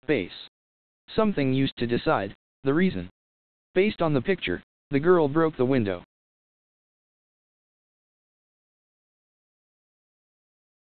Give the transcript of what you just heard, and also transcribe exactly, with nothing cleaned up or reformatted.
Base. Something used to decide the reason. Based on the picture, the girl broke the window.